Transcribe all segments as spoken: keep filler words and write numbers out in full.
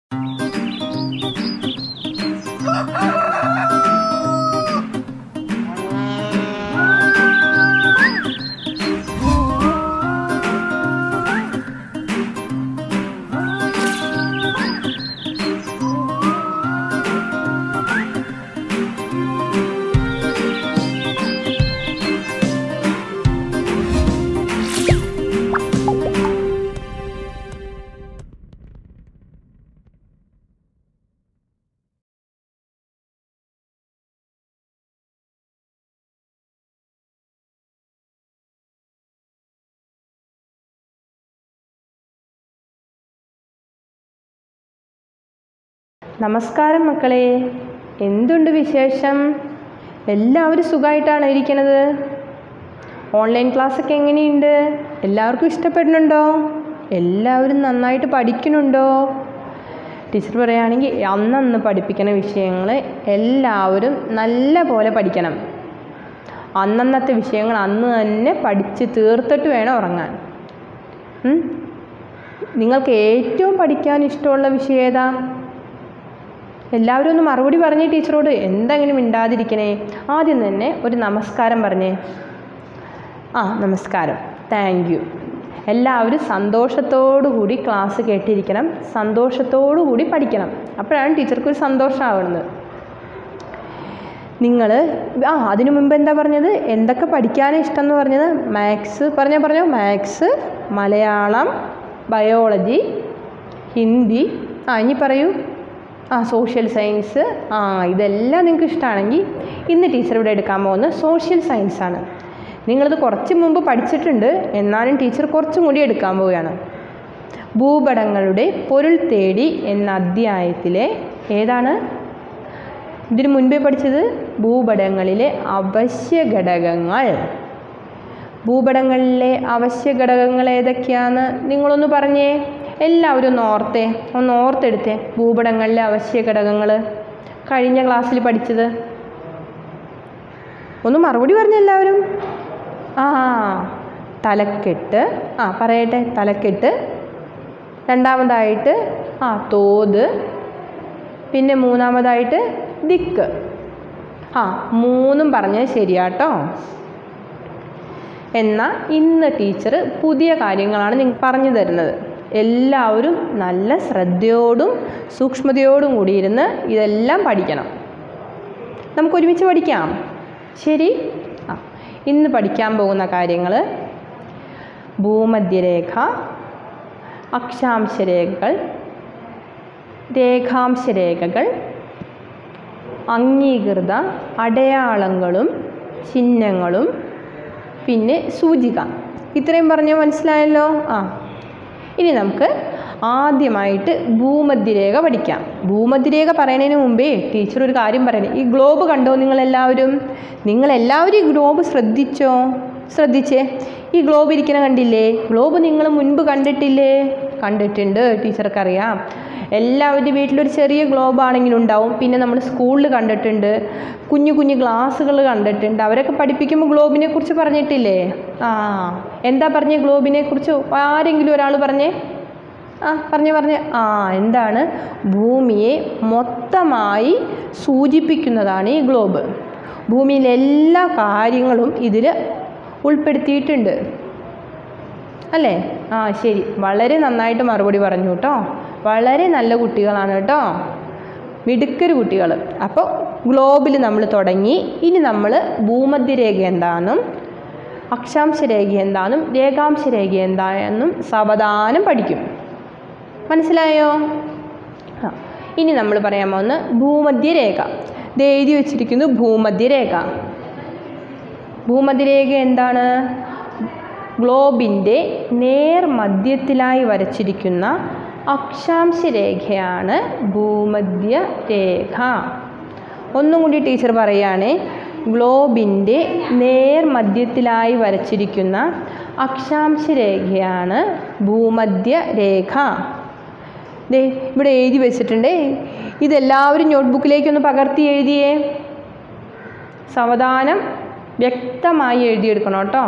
നമസ്കാരം മക്കളെ, എന്തുണ്ട് വിശേഷം? എല്ലാവരും സുഖമായിട്ടാണോ ഇരിക്കുന്നത്? ഓൺലൈൻ ക്ലാസ്സൊക്കെ എങ്ങനെയുണ്ട്? എല്ലാവർക്കും ഇഷ്ടപ്പെടുന്നുണ്ടോ? എല്ലാവരും നന്നായിട്ട് പഠിക്കുന്നുണ്ടോ? ടീച്ചർ പറയുകയാണെങ്കിൽ അന്നന്ന് പഠിപ്പിക്കുന്ന വിഷയങ്ങൾ എല്ലാവരും നല്ല പോലെ പഠിക്കണം. അന്നന്നത്തെ വിഷയങ്ങൾ അന്ന് തന്നെ പഠിച്ച് തീർത്തിട്ട് വേണം ഉറങ്ങാൻ. നിങ്ങൾക്ക് ഏറ്റവും പഠിക്കാൻ ഇഷ്ടമുള്ള വിഷയം ഏതാ? എല്ലാവരും ഒന്ന് മറുപടി പറഞ്ഞേ ടീച്ചറോട്. എന്തെങ്കിലും മിണ്ടാതിരിക്കണേ. ആദ്യം തന്നെ ഒരു നമസ്കാരം പറഞ്ഞേ. ആ നമസ്കാരം, താങ്ക് യു. എല്ലാവരും സന്തോഷത്തോടു കൂടി ക്ലാസ് കേട്ടിരിക്കണം, സന്തോഷത്തോടു കൂടി പഠിക്കണം. അപ്പോഴാണ് ടീച്ചർക്ക് ഒരു സന്തോഷമാവുന്നത്. നിങ്ങൾ ആ അതിനു മുമ്പ് എന്താ പറഞ്ഞത്? എന്തൊക്കെ പഠിക്കാനാണ് ഇഷ്ടം എന്ന് പറഞ്ഞത്? മാത്സ് പറഞ്ഞോ പറഞ്ഞോ മാത്സ്, മലയാളം, ബയോളജി, ഹിന്ദി, ആ ഇനി പറയൂ. ആ സോഷ്യൽ സയൻസ്. ആ ഇതെല്ലാം നിങ്ങൾക്ക് ഇഷ്ടമാണെങ്കിൽ ഇന്ന് ടീച്ചർ ഇവിടെ എടുക്കാൻ പോകുന്നത് സോഷ്യൽ സയൻസാണ്. നിങ്ങളത് കുറച്ച് മുമ്പ് പഠിച്ചിട്ടുണ്ട്, എന്നാലും ടീച്ചർ കുറച്ചും കൂടി എടുക്കാൻ പോവുകയാണ്. ഭൂപടങ്ങളുടെ പൊരുൾ തേടി എന്ന അധ്യായത്തിലെ ഏതാണ്? ഇതിനു മുൻപേ പഠിച്ചത് ഭൂപടങ്ങളിലെ അവശ്യ ഘടകങ്ങൾ. ഭൂപടങ്ങളിലെ അവശ്യ ഘടകങ്ങൾ ഏതൊക്കെയാണ്? നിങ്ങളൊന്ന് പറഞ്ഞേ. എല്ലാവരും ഒന്ന് ഓർത്തേ, ഒന്ന് ഓർത്തെടുത്തേ. ഭൂപടങ്ങളിലെ അവശ്യ ഘടകങ്ങൾ കഴിഞ്ഞ ക്ലാസ്സിൽ പഠിച്ചത് ഒന്ന് മറുപടി പറഞ്ഞ എല്ലാവരും. ആ തലക്കെട്ട്, ആ പറയട്ടെ. തലക്കെട്ട്, രണ്ടാമതായിട്ട് ആ തോത്, പിന്നെ മൂന്നാമതായിട്ട് ദിക്ക്. ആ മൂന്നും പറഞ്ഞത് ശരിയാട്ടോ. എന്നാൽ ഇന്ന് ടീച്ചർ പുതിയ കാര്യങ്ങളാണ് നിങ്ങൾക്ക് പറഞ്ഞു തരുന്നത്. എല്ലാവരും നല്ല ശ്രദ്ധയോടും സൂക്ഷ്മതയോടും കൂടി ഇരുന്ന് ഇതെല്ലാം പഠിക്കണം. നമുക്ക് ഒരുമിച്ച് പഠിക്കാം. ശരി. ആ ഇന്ന് പഠിക്കാൻ പോകുന്ന കാര്യങ്ങൾ ഭൂമധ്യരേഖ, അക്ഷാംശരേഖകൾ, രേഖാംശരേഖകൾ, അംഗീകൃത അടയാളങ്ങളും ചിഹ്നങ്ങളും, പിന്നെ സൂചിക. ഇത്രയും പറഞ്ഞാൽ മനസ്സിലായല്ലോ. ആ ഇനി നമുക്ക് ആദ്യമായിട്ട് ഭൂമധ്യരേഖ പഠിക്കാം. ഭൂമധ്യരേഖ പറയുന്നതിന് മുമ്പേ ടീച്ചർ ഒരു കാര്യം പറയണേ. ഈ ഗ്ലോബ് കണ്ടോ നിങ്ങളെല്ലാവരും? നിങ്ങളെല്ലാവരും ഈ ഗ്ലോബ് ശ്രദ്ധിച്ചോ? ശ്രദ്ധിച്ചേ. ഈ ഗ്ലോബ് ഇരിക്കുന്ന കണ്ടില്ലേ? ഗ്ലോബ് നിങ്ങൾ മുൻപ് കണ്ടിട്ടില്ലേ? കണ്ടിട്ടുണ്ട്, ടീച്ചർക്കറിയാം. എല്ലാവരുടെ വീട്ടിലൊരു ചെറിയ ഗ്ലോബ് ആണെങ്കിലും ഉണ്ടാവും. പിന്നെ നമ്മൾ സ്കൂളിൽ കണ്ടിട്ടുണ്ട്, കുഞ്ഞു കുഞ്ഞു ഗ്ലാസ്സുകൾ കണ്ടിട്ടുണ്ട്. അവരൊക്കെ പഠിപ്പിക്കുമ്പോൾ ഗ്ലോബിനെ കുറിച്ച് പറഞ്ഞിട്ടില്ലേ? ആ എന്താ പറഞ്ഞേ ഗ്ലോബിനെ കുറിച്ച്? ആരെങ്കിലും ഒരാൾ പറഞ്ഞേ. ആ പറഞ്ഞേ പറഞ്ഞേ. ആ എന്താണ്? ഭൂമിയെ മൊത്തമായി സൂചിപ്പിക്കുന്നതാണ് ഈ ഗ്ലോബ്. ഭൂമിയിലെ എല്ലാ കാര്യങ്ങളും ഇതിൽ ഉൾപ്പെടുത്തിയിട്ടുണ്ട് അല്ലേ? ആ ശരി, വളരെ നന്നായിട്ട് മറുപടി പറഞ്ഞു കേട്ടോ. വളരെ നല്ല കുട്ടികളാണ് കേട്ടോ, മിടുക്കര് കുട്ടികൾ. അപ്പോൾ ഗ്ലോബിൽ നമ്മൾ തുടങ്ങി. ഇനി നമ്മൾ ഭൂമധ്യരേഖ എന്താണെന്നും അക്ഷാംശരേഖ എന്താണെന്നും രേഖാംശരേഖ എന്താണെന്നും സാവധാനം പഠിക്കും. മനസ്സിലായോ? ആ ഇനി നമ്മൾ പറയാൻ പോകുന്ന ഭൂമധ്യരേഖ. ഇത് എഴുതി വച്ചിരിക്കുന്നു ഭൂമധ്യരേഖ. ഭൂമധ്യരേഖ എന്താണ്? ഗ്ലോബിൻ്റെ നേർമധ്യത്തിലായി വരച്ചിരിക്കുന്ന അക്ഷാംശരേഖയാണ് ഭൂമധ്യരേഖ. ഒന്നും കൂടി ടീച്ചർ പറയുകയാണ്. ഗ്ലോബിൻ്റെ നേർമധ്യത്തിലായി വരച്ചിരിക്കുന്ന അക്ഷാംശരേഖയാണ് ഭൂമധ്യരേഖ. ദേ ഇവിടെ എഴുതി വെച്ചിട്ടുണ്ട്. ഇതെല്ലാവരും നോട്ട്ബുക്കിലേക്കൊന്ന് പകർത്തി എഴുതിയേ. സാവധാനം വ്യക്തമായി എഴുതിയെടുക്കണം കേട്ടോ.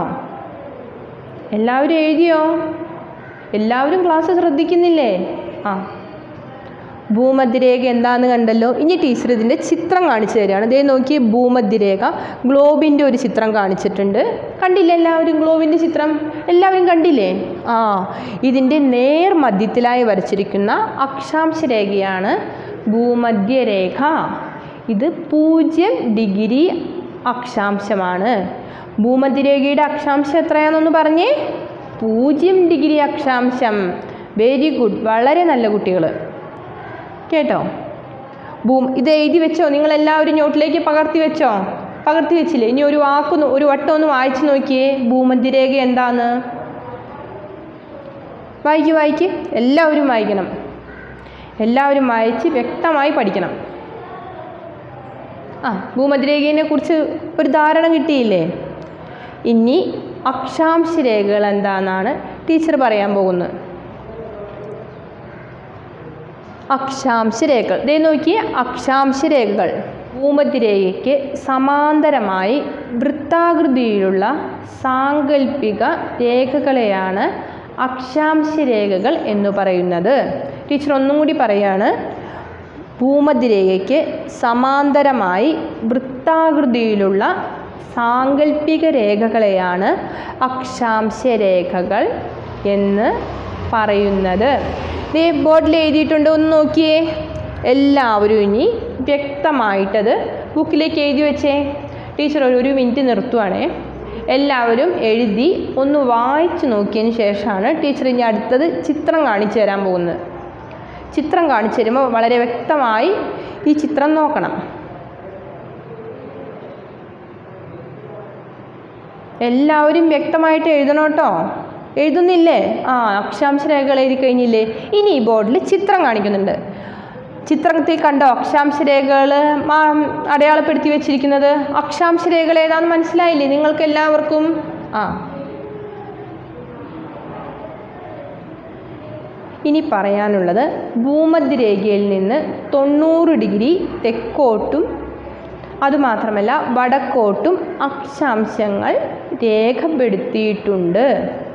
എല്ലാവരും എഴുതിയോ? എല്ലാവരും ക്ലാസ് ശ്രദ്ധിക്കുന്നില്ലേ? ആ ഭൂമധ്യരേഖ എന്താണെന്ന് കണ്ടല്ലോ. ഇനി ടീച്ചർ ഇതിൻ്റെ ചിത്രം കാണിച്ചു തരികയാണ്. ഇതേ നോക്കി, ഭൂമധ്യരേഖ ഗ്ലോബിൻ്റെ ഒരു ചിത്രം കാണിച്ചിട്ടുണ്ട്. കണ്ടില്ലേ എല്ലാവരും ഗ്ലോബിൻ്റെ ചിത്രം? എല്ലാവരും കണ്ടില്ലേ? ആ, ഇതിൻ്റെ നേർ മധ്യത്തിലായി വരച്ചിരിക്കുന്ന അക്ഷാംശ രേഖയാണ് ഭൂമധ്യരേഖ. ഇത് പൂജ്യം ഡിഗ്രി അക്ഷാംശമാണ്. ഭൂമധ്യരേഖയുടെ അക്ഷാംശം എത്രയാണെന്നൊന്ന് പറഞ്ഞേ? പൂജ്യം ഡിഗ്രി അക്ഷാംശം. വെരി ഗുഡ്, വളരെ നല്ല കുട്ടികൾ, കേട്ടോ. ഭൂം ഇത് എഴുതി വെച്ചോ? നിങ്ങളെല്ലാവരും നോട്ടിലേക്ക് പകർത്തി വെച്ചോ? പകർത്തി വെച്ചില്ലേ? ഇനി ഒരു വാക്കൊന്ന് ഒരു വട്ടം ഒന്ന് വായിച്ചു നോക്കിയേ. ഭൂമധ്യരേഖ എന്താന്ന് വായിക്ക് വായിക്ക് എല്ലാവരും വായിക്കണം. എല്ലാവരും വായിച്ച് വ്യക്തമായി പഠിക്കണം. ആ, ഭൂമധ്യരേഖയെ കുറിച്ച് ഒരു ധാരണ കിട്ടിയില്ലേ? ഇനി അക്ഷാംശ രേഖകൾ എന്താണെന്നാണ് ടീച്ചർ പറയാൻ പോകുന്നത്. അക്ഷാംശ രേഖകൾ ദേ നോക്കിയേ. അക്ഷാംശ രേഖകൾ ഭൂമധ്യരേഖയ്ക്ക് സമാന്തരമായി വൃത്താകൃതിയിലുള്ള സാങ്കല്പിക രേഖകളെയാണ് അക്ഷാംശ രേഖകൾ എന്ന് പറയുന്നത്. ടീച്ചർ ഒന്നും കൂടി പറയാണ്. ഭൂമധ്യരേഖയ്ക്ക് സമാന്തരമായി വൃത്താകൃതിയിലുള്ള സാങ്കല്പിക രേഖകളെയാണ് അക്ഷാംശ രേഖകൾ എന്ന് പറയുന്നത്. ദേ ബോർഡിൽ എഴുതിയിട്ടുണ്ട്, ഒന്ന് നോക്കിയേ. എല്ലാവരും ഇനി വ്യക്തമായിട്ടത് ബുക്കിലേക്ക് എഴുതി വെച്ചേ. ടീച്ചർ ഒരു മിനിറ്റ് നിർത്തുവാണേ. എല്ലാവരും എഴുതി ഒന്ന് വായിച്ചു നോക്കിയതിന് ശേഷമാണ് ടീച്ചർ ഇനി അടുത്തത് ചിത്രം കാണിച്ചു തരാൻ പോകുന്നത്. ചിത്രം കാണിച്ചു തരുമ്പോൾ വളരെ വ്യക്തമായി ഈ ചിത്രം നോക്കണം. എല്ലാവരും വ്യക്തമായിട്ട് എഴുതണം കേട്ടോ. എഴുതുന്നില്ലേ? ആ, അക്ഷാംശ രേഖകൾ എഴുതി കഴിഞ്ഞില്ലേ? ഇനി ഈ ബോർഡിൽ ചിത്രം കാണിക്കുന്നുണ്ട്. ചിത്രത്തിൽ കണ്ടോ അക്ഷാംശ രേഖകൾ അടയാളപ്പെടുത്തി വെച്ചിരിക്കുന്നത്? അക്ഷാംശ രേഖകൾ ഏതാണെന്ന് മനസ്സിലായില്ലേ നിങ്ങൾക്ക് എല്ലാവർക്കും? ആ, ഇനി പറയാനുള്ളത് ഭൂമധ്യരേഖയിൽ നിന്ന് തൊണ്ണൂറ് ഡിഗ്രി തെക്കോട്ടും അതുമാത്രമല്ല വടക്കോട്ടും അക്ഷാംശങ്ങൾ രേഖപ്പെടുത്തിയിട്ടുണ്ട്.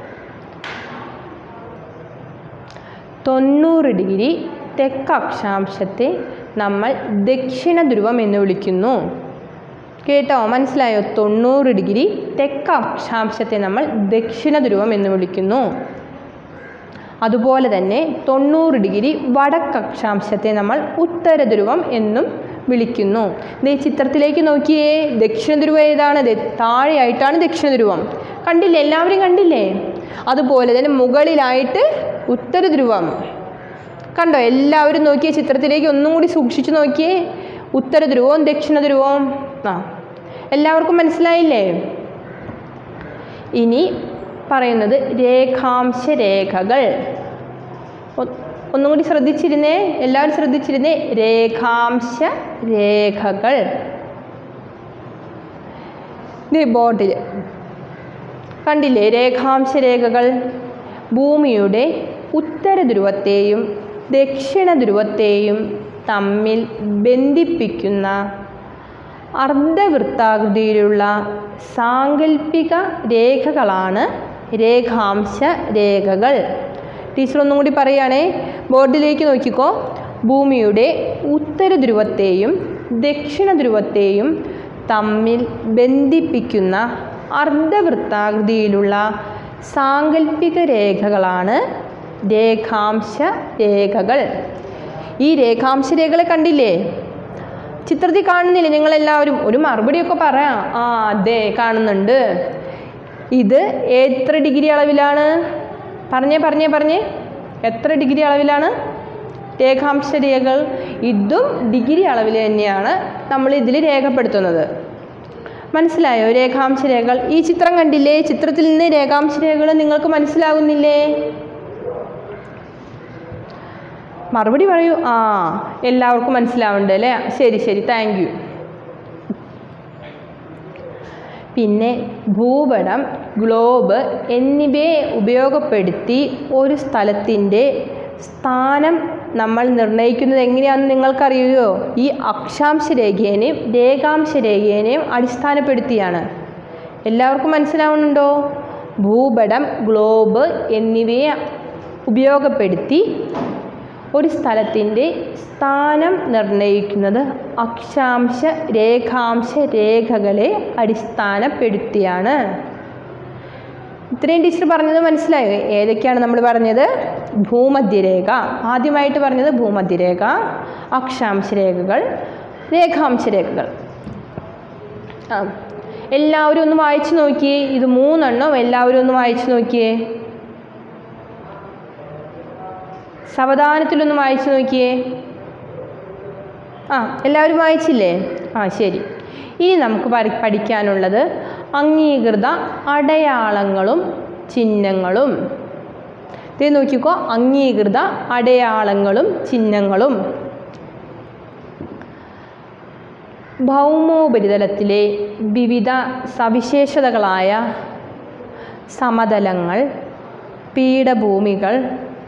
തൊണ്ണൂറ് ഡിഗ്രി തെക്ക് അക്ഷാംശത്തെ നമ്മൾ ദക്ഷിണ ധ്രുവം എന്ന് വിളിക്കുന്നു. കേട്ടോ, മനസ്സിലായോ? തൊണ്ണൂറ് ഡിഗ്രി തെക്ക് അക്ഷാംശത്തെ നമ്മൾ ദക്ഷിണ ധ്രുവം എന്ന് വിളിക്കുന്നു. അതുപോലെ തന്നെ തൊണ്ണൂറ് ഡിഗ്രി വടക്ക് അക്ഷാംശത്തെ നമ്മൾ ഉത്തര ധ്രുവം എന്നും വിളിക്കുന്നു. ദേ ചിത്രത്തിലേക്ക് നോക്കിയേ. ദക്ഷിണ ധ്രുവം ഏതാണ്? താഴെയായിട്ടാണ് ദക്ഷിണ ധ്രുവം. കണ്ടില്ലേ? എല്ലാവരും കണ്ടില്ലേ? അതുപോലെ തന്നെ മുകളിലായിട്ട് ഉത്തര ധ്രുവം. കണ്ടോ? എല്ലാവരും നോക്കിയേ ചിത്രത്തിലേക്ക്, ഒന്നും കൂടി സൂക്ഷിച്ചു നോക്കിയേ. ഉത്തര ധ്രുവവും ദക്ഷിണ ധ്രുവവും. ആ, എല്ലാവർക്കും മനസ്സിലായില്ലേ? ഇനി പറയുന്നത് രേഖാംശ രേഖകൾ. ഒന്നും കൂടി ശ്രദ്ധിച്ചിരുന്നേ, എല്ലാവരും ശ്രദ്ധിച്ചിരുന്നേ. രേഖാംശ രേഖകൾ ബോർഡിൽ കണ്ടില്ലേ? രേഖാംശ രേഖകൾ ഭൂമിയുടെ ഉത്തര ധ്രുവത്തെയും ദക്ഷിണ ധ്രുവത്തെയും തമ്മിൽ ബന്ധിപ്പിക്കുന്ന അർദ്ധവൃത്താകൃതിയിലുള്ള സാങ്കല്പിക രേഖകളാണ് രേഖാംശ രേഖകൾ. ടീച്ചർ ഒന്നും കൂടി പറയുകയാണേ. ബോർഡിലേക്ക് നോക്കിക്കോ. ഭൂമിയുടെ ഉത്തര ധ്രുവത്തെയും ദക്ഷിണ ധ്രുവത്തെയും തമ്മിൽ ബന്ധിപ്പിക്കുന്ന അർദ്ധവൃത്താകൃതിയിലുള്ള സാങ്കല്പിക രേഖകളാണ് രേഖാംശ രേഖകൾ. ഈ രേഖാംശ രേഖകളെ കണ്ടില്ലേ? ചിത്രത്തിൽ കാണുന്നില്ലേ നിങ്ങളെല്ലാവരും? ഒരു മറുപടിയൊക്കെ പറയാം. ആ, അതെ കാണുന്നുണ്ട്. ഇത് എത്ര ഡിഗ്രി അളവിലാണ്? പറഞ്ഞേ പറഞ്ഞേ പറഞ്ഞേ എത്ര ഡിഗ്രി അളവിലാണ് രേഖാംശ രേഖകൾ? ഇതും ഡിഗ്രി അളവിൽ തന്നെയാണ് നമ്മൾ ഇതിൽ രേഖപ്പെടുത്തുന്നത്. മനസ്സിലായോ രേഖാംശ രേഖകൾ? ഈ ചിത്രം കണ്ടില്ലേ? ചിത്രത്തിൽ നിന്ന് രേഖാംശ രേഖകൾ നിങ്ങൾക്ക് മനസ്സിലാകുന്നില്ലേ? മറുപടി പറയൂ. ആ, എല്ലാവർക്കും മനസ്സിലാവുന്നുണ്ട് അല്ലേ? ശരി ശരി, താങ്ക് യു. പിന്നെ ഭൂപടം, ഗ്ലോബ് എന്നിവയെ ഉപയോഗപ്പെടുത്തി ഒരു സ്ഥലത്തിൻ്റെ സ്ഥാനം നമ്മൾ നിർണ്ണയിക്കുന്നത് എങ്ങനെയാണെന്ന് നിങ്ങൾക്കറിയുമോ? ഈ അക്ഷാംശ രേഖേനെയും രേഖാംശ രേഖേനെയും അടിസ്ഥാനപ്പെടുത്തിയാണ്. എല്ലാവർക്കും മനസ്സിലാവുന്നുണ്ടോ? ഭൂപടം, ഗ്ലോബ് എന്നിവയെ ഉപയോഗപ്പെടുത്തി ഒരു സ്ഥലത്തിൻ്റെ സ്ഥാനം നിർണ്ണയിക്കുന്നത് അക്ഷാംശ രേഖാംശ രേഖകളെ അടിസ്ഥാനപ്പെടുത്തിയാണ്. ഇത്രയും ടീച്ചർ പറഞ്ഞത് മനസ്സിലായോ? ഏതൊക്കെയാണ് നമ്മൾ പറഞ്ഞത്? ഭൂമധ്യരേഖ, ആദ്യമായിട്ട് പറഞ്ഞത് ഭൂമധ്യരേഖ, അക്ഷാംശ രേഖകൾ, രേഖാംശ രേഖകൾ. ആ എല്ലാവരും ഒന്ന് വായിച്ചു നോക്കിയേ. ഇത് മൂന്നെണ്ണം എല്ലാവരും ഒന്ന് വായിച്ചു നോക്കിയേ. സാവധാനത്തിലൊന്ന് വായിച്ചു നോക്കിയേ. ആ എല്ലാവരും വായിച്ചില്ലേ? ആ ശരി. ഇനി നമുക്ക് പഠിക്കാനുള്ളത് അംഗീകൃത അടയാളങ്ങളും ചിഹ്നങ്ങളും. ഇത് നോക്കിക്കോ, അംഗീകൃത അടയാളങ്ങളും ചിഹ്നങ്ങളും. ഭൗമോപരിതലത്തിലെ വിവിധ സവിശേഷതകളായ സമതലങ്ങൾ, പീഠഭൂമികൾ,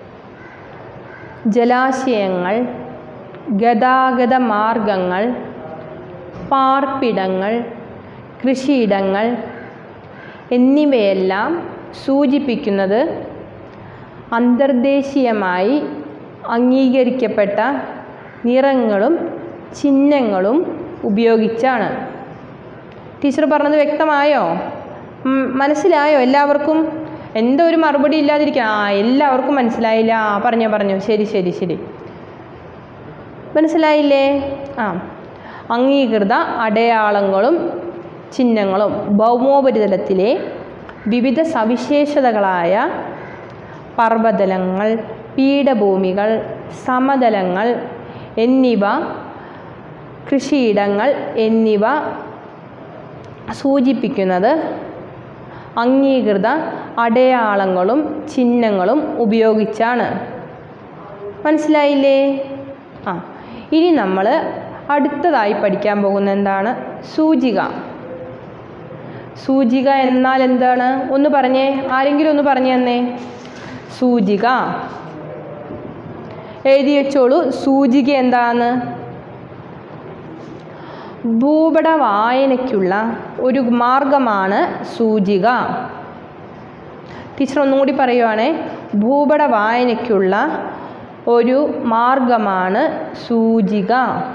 ജലാശയങ്ങൾ, ഗതാഗത മാർഗങ്ങൾ, പാർപ്പിടങ്ങൾ, കൃഷിയിടങ്ങൾ എന്നിവയെല്ലാം സൂചിപ്പിക്കുന്നത് അന്തർദേശീയമായി അംഗീകരിക്കപ്പെട്ട നിറങ്ങളും ചിഹ്നങ്ങളും ഉപയോഗിച്ചാണ്. ടീച്ചർ പറഞ്ഞത് വ്യക്തമായോ? മനസ്സിലായോ എല്ലാവർക്കും? എന്തോ ഒരു മറുപടി ഇല്ലാതിരിക്കുക. ആ എല്ലാവർക്കും മനസ്സിലായില്ല. ആ പറഞ്ഞോ പറഞ്ഞോ ശരി ശരി ശരി മനസ്സിലായില്ലേ? ആ അംഗീകൃത അടയാളങ്ങളും ചിഹ്നങ്ങളും ഭൗമോപരിതലത്തിലെ വിവിധ സവിശേഷതകളായ പർവ്വതങ്ങൾ, പീഠഭൂമികൾ, സമതലങ്ങൾ എന്നിവ, കൃഷിയിടങ്ങൾ എന്നിവ സൂചിപ്പിക്കുന്നത് അംഗീകൃത അടയാളങ്ങളും ചിഹ്നങ്ങളും ഉപയോഗിച്ചാണ്. മനസ്സിലായില്ലേ? ആ ഇനി നമ്മൾ അടുത്തതായി പഠിക്കാൻ പോകുന്ന എന്താണ്? സൂചിക. സൂചിക എന്നാൽ എന്താണ്? ഒന്ന് പറഞ്ഞേ, ആരെങ്കിലും ഒന്ന് പറഞ്ഞു തന്നേ. സൂചിക എഴുതി വെച്ചോളൂ. സൂചിക എന്താണ്? ഭൂപട വായനയ്ക്കുള്ള ഒരു മാർഗമാണ് സൂചിക. ടീച്ചർ ഒന്നും കൂടി പറയുവാണേ. ഭൂപട വായനയ്ക്കുള്ള ഒരു മാർഗമാണ് സൂചിക.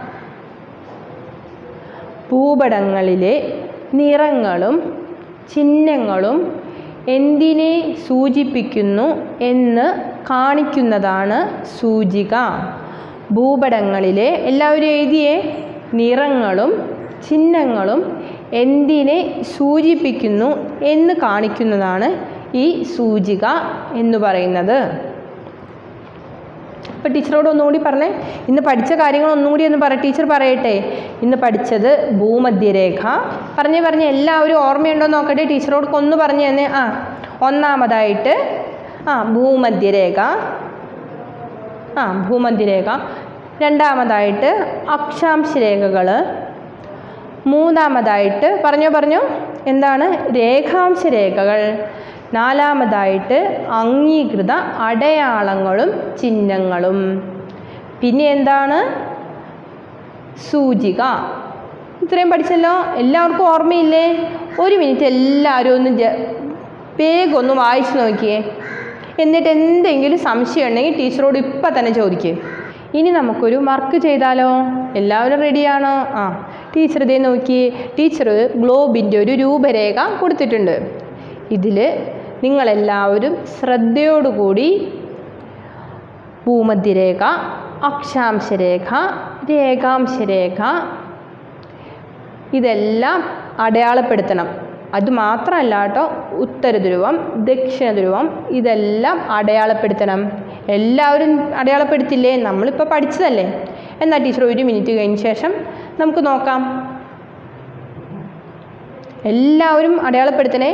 ഭൂപടങ്ങളിലെ നിറങ്ങളും ചിഹ്നങ്ങളും എന്തിനെ സൂചിപ്പിക്കുന്നു എന്ന് കാണിക്കുന്നതാണ് സൂചിക. ഭൂപടങ്ങളിലെ എല്ലാവരും എഴുതിയേ. നിറങ്ങളും ചിഹ്നങ്ങളും എന്തിനെ സൂചിപ്പിക്കുന്നു എന്ന് കാണിക്കുന്നതാണ് ഈ സൂചിക എന്ന് പറയുന്നത്. അപ്പോൾ ടീച്ചറോട് ഒന്നുകൂടി പറഞ്ഞേ. ഇന്ന് പഠിച്ച കാര്യങ്ങൾ ഒന്നുകൂടി ഒന്ന് പറ. ടീച്ചർ പറയട്ടെ. ഇന്ന് പഠിച്ചത് ഭൂമധ്യരേഖ. പറഞ്ഞേ പറഞ്ഞേ എല്ലാവരും ഓർമ്മയുണ്ടോ നോക്കട്ടെ. ടീച്ചറോട് ഒന്ന് പറഞ്ഞു തന്നെ. ആ ഒന്നാമതായിട്ട് ആ ഭൂമധ്യരേഖ. ആ ഭൂമധ്യരേഖ. രണ്ടാമതായിട്ട് അക്ഷാംശ രേഖകൾ. മൂന്നാമതായിട്ട് പറഞ്ഞോ പറഞ്ഞോ എന്താണ്? രേഖാംശ രേഖകൾ. നാലാമതായിട്ട് അംഗീകൃത അടയാളങ്ങളും ചിഹ്നങ്ങളും. പിന്നെ എന്താണ്? സൂചിക. ഇത്രയും പഠിച്ചല്ലോ. എല്ലാവർക്കും ഓർമ്മയില്ലേ? ഒരു മിനിറ്റ് എല്ലാവരും ഒന്ന് വേഗം ഒന്ന് വായിച്ചു നോക്കിയേ. എന്നിട്ട് എന്തെങ്കിലും സംശയം ഉണ്ടെങ്കിൽ ടീച്ചറോട് ഇപ്പം തന്നെ ചോദിക്കേ. ഇനി നമുക്കൊരു വർക്ക് ചെയ്താലോ? എല്ലാവരും റെഡിയാണോ? ആ ടീച്ചർ ഇതേ നോക്കി. ടീച്ചർ ഗ്ലോബിൻ്റെ ഒരു രൂപരേഖ കൊടുത്തിട്ടുണ്ട്. ഇതിൽ നിങ്ങളെല്ലാവരും ശ്രദ്ധയോടുകൂടി ഭൂമധ്യരേഖ, അക്ഷാംശരേഖ, രേഖാംശരേഖ ഇതെല്ലാം അടയാളപ്പെടുത്തണം. അതുമാത്രമല്ല കേട്ടോ, ഉത്തര ധ്രുവം, ദക്ഷിണ ധ്രുവം ഇതെല്ലാം അടയാളപ്പെടുത്തണം. എല്ലാവരും അടയാളപ്പെടുത്തില്ലേ? നമ്മളിപ്പോൾ പഠിച്ചതല്ലേ. എന്നാൽ ടീച്ചർ ഒരു മിനിറ്റ് കഴിഞ്ഞ ശേഷം നമുക്ക് നോക്കാം. എല്ലാവരും അടയാളപ്പെടുത്തണേ.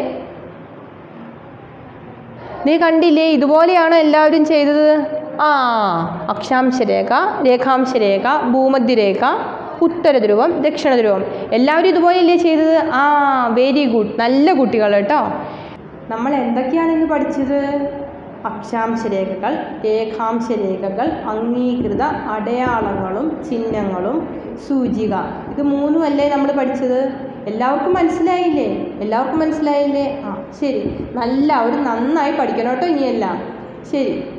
നീ കണ്ടില്ലേ? ഇതുപോലെയാണ് എല്ലാവരും ചെയ്തത്. ആ അക്ഷാംശരേഖ, രേഖാംശരേഖ, ഭൂമധ്യരേഖ, ഉത്തര ധ്രുവം, ദക്ഷിണ ധ്രുവം എല്ലാവരും ഇതുപോലെയല്ലേ ചെയ്തത്? ആ വെരി ഗുഡ്, നല്ല കുട്ടികൾ കേട്ടോ. നമ്മൾ എന്തൊക്കെയാണ് ഇന്ന് പഠിച്ചത്? അക്ഷാംശരേഖകൾ, രേഖാംശരേഖകൾ, അംഗീകൃത അടയാളങ്ങളും ചിഹ്നങ്ങളും, സൂചിക. ഇത് മൂന്നും അല്ലേ നമ്മൾ പഠിച്ചത്? എല്ലാവർക്കും മനസ്സിലായില്ലേ? എല്ലാവർക്കും മനസ്സിലായില്ലേ? ആ ശരി, എല്ലാവരും നന്നായി പഠിക്കണം കേട്ടോ ഇനിയെല്ലാം. ശരി.